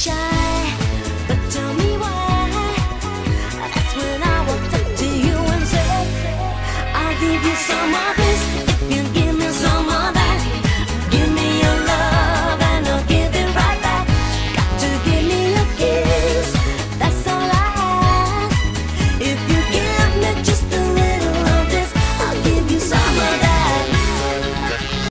shy, but tell me why. That's when I walked up to you and said, I'll give you some of